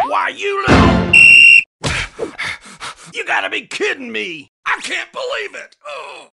Why, you little... You gotta be kidding me! I can't believe it! Oh.